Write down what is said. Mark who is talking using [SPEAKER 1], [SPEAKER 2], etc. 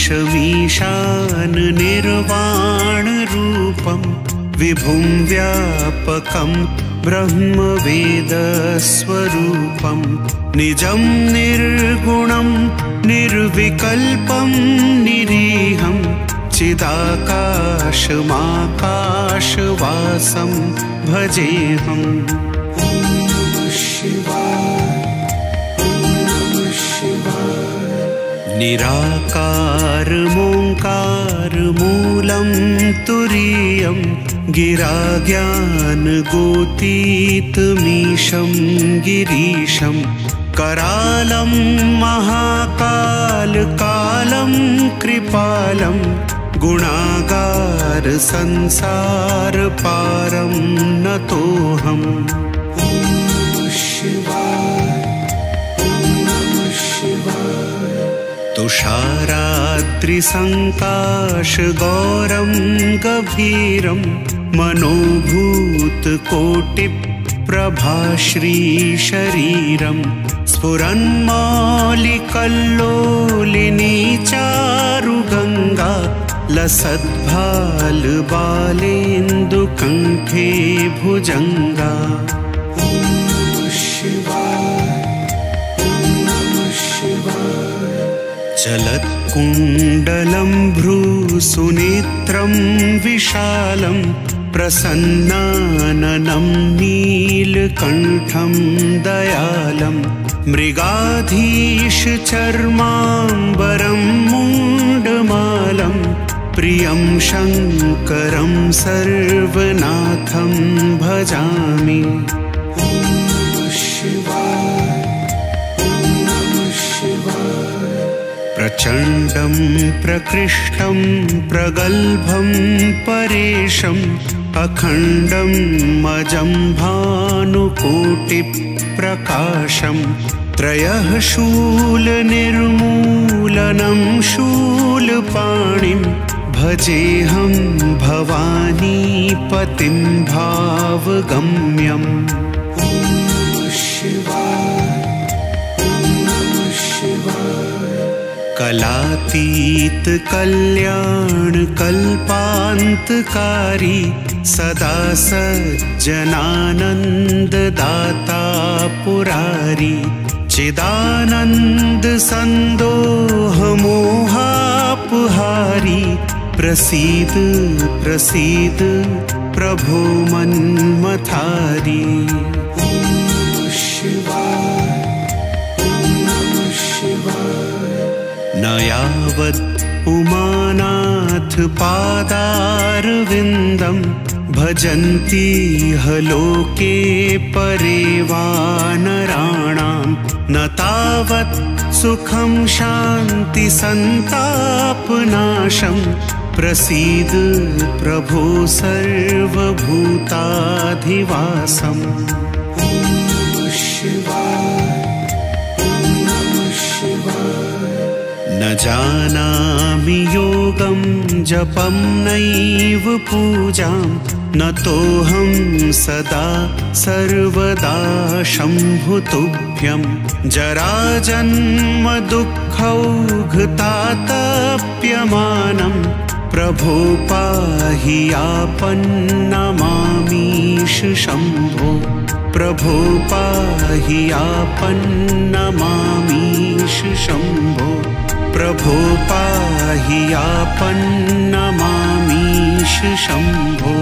[SPEAKER 1] ईशमीशान निर्वाणरूपं विभुं व्यापकं ब्रह्मवेदस्वरूपं निजं निर्गुणं निर्विकल्पं निरीहं चिदाकाशमाकाशवासं भजेऽहम्। निराकारमोङ्कारमूलं तुरीयं गिराज्ञानगोतीतमीशं गिरीशं करालं महाकालकालं कृपालं गुणागार संसारपारं नतोऽहम्। तुषाराद्रिसङ्काशगौरं गभीरं मनोभूतकोटिप्रभाश्रीशरीरं स्फुरन्मौलिकल्लोलिनी चारुगङ्गा लसद्भालबालेन्दुकण्ठे भुजङ्गा। चलत्कुण्डलं भ्रूसुनेत्रं विशालं प्रसन्नाननं नीलकण्ठं दयालं मृगाधीशचर्माम्बरं मुण्डमालं प्रियं शङ्करं सर्वनाथं भजामि। प्रचण्डं प्रकृष्टं प्रगल्भं परेशम् अखण्डं अजं भानुकोटिप्रकाशं त्रयः शूलनिर्मूलनं शूलपाणिं भजेऽहं भवानीपतिं भावगम्यम्। कलातीत कल्याणकल्पान्तकारी सदा सज्जनानन्ददाता पुरारी चिदानन्द सन्दोहमोहापहारी प्रसीद प्रसीद प्रभो मन्मथारी। न यावत् उमानाथ पादारविन्दं भजन्ति लोके परे वानराणां न तावत् सुखं शान्ति सन्तापनाशं प्रसीद प्रभो सर्वभूताधिवासम्। न जानामि योगं जपं नैव पूजां न तोऽहं सदा सर्वदा शम्भुतुभ्यं जराजन्म दुःखौघतातप्यमानं प्रभो पाहि आपन्नमामीश शम्भो प्रभो पाहि आपन्नमामीश शम्भो प्रभो पाहि आपन्नमामीश शम्भो।